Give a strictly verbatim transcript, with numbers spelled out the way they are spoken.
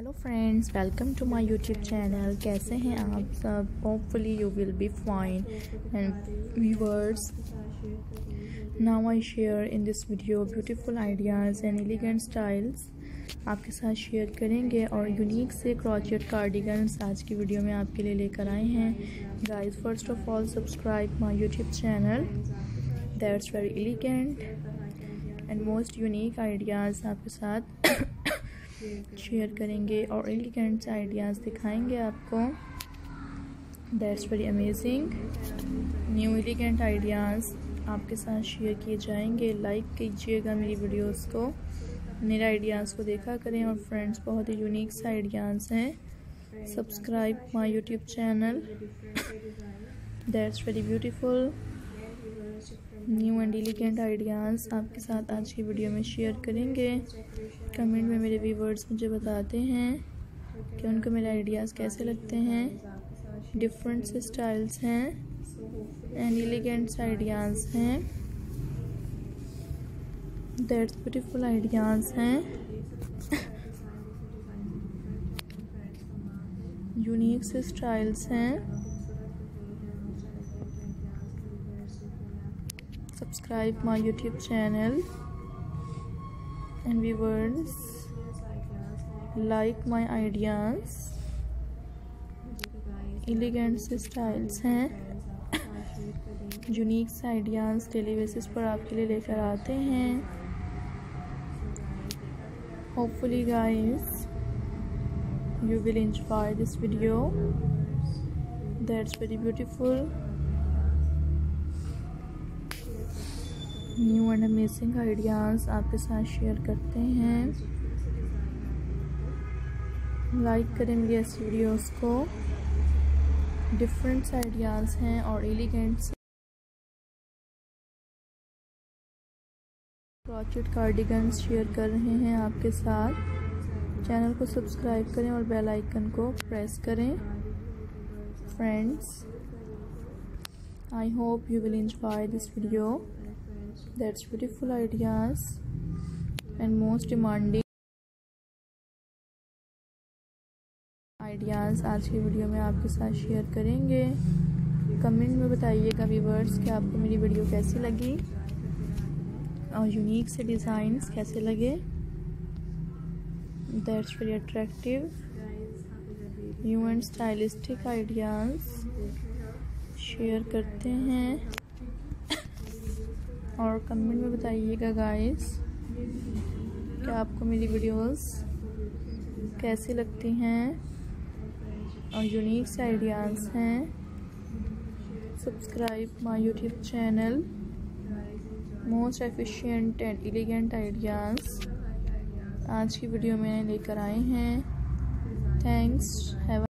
Hello friends, welcome to my YouTube channel. कैसे हैं आप सब? Hopefully you will be fine and viewers, now I share in this video beautiful ideas and elegant styles आपके साथ share करेंगे और unique से क्रॉचेट कार्डिगन्स आज की वीडियो में आपके लिए लेकर आए हैं। Guys, first of all subscribe my YouTube channel, that's very elegant and most unique ideas आपके साथ शेयर करेंगे और एलिगेंट आइडियाज़ दिखाएंगे आपको। That's very amazing. New elegant ideas आपके साथ शेयर किए जाएंगे। लाइक कीजिएगा मेरी वीडियोस को, मेरे आइडियाज़ को देखा करें। और फ्रेंड्स, बहुत ही यूनिक से आइडियाज़ हैं। Subscribe my YouTube channel, that's very beautiful. New and elegant ideas आपके साथ आज की वीडियो में शेयर करेंगे। कमेंट में मेरे व्यूवर्स मुझे बताते हैं कि उनको मेरे आइडियाज़ कैसे लगते हैं। डिफरेंट से स्टाइल्स हैं एंड एलिगेंट आइडियाज़ हैं, दैट्स ब्यूटीफुल आइडियाज़ हैं। यूनिक से स्टाइल्स हैं। Subscribe my YouTube channel and viewers, like my ideas। Elegant से स्टाइल्स हैं, यूनिक से आइडियाज़ डेली बेसिस पर आपके लिए लेकर आते हैं। Hopefully guys you will enjoy this video, that's very beautiful। New and amazing ideas आपके साथ शेयर करते हैं। लाइक करें मेरी ऐसी वीडियोस को। डिफरेंट आइडियाज़ हैं और एलिगेंट क्रॉचेट कार्डिगन्स शेयर कर रहे हैं आपके साथ। चैनल को सब्सक्राइब करें और बेल आइकन को प्रेस करें। Friends, I hope you will enjoy this video, that's beautiful ideas and most demanding ideas आज की वीडियो में आपके साथ शेयर करेंगे। कमेंट में बताइएगा व्यूवर्स कि आपको मेरी वीडियो कैसी लगी और यूनिक से डिज़ाइंस कैसे लगे। That's very attractive new and stylistic ideas share करते हैं और कमेंट में बताइएगा गाइस कि आपको मेरी वीडियोस कैसी लगती हैं और यूनिक से आइडियाज़ हैं। Subscribe my YouTube channel, most efficient and elegant ideas आज की वीडियो में लेकर आए हैं। थैंक्स। हैव